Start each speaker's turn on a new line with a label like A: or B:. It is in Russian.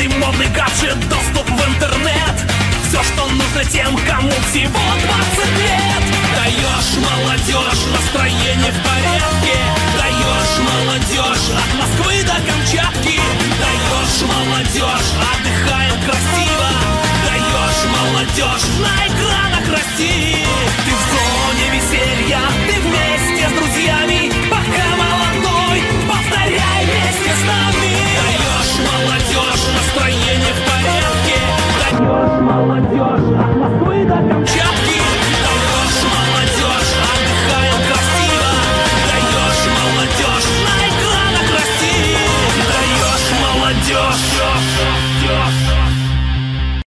A: Каждый модный гаджет, доступ в интернет. Все, что нужно тем, кому всего 20 лет. Даешь молодежь настроение в порядке.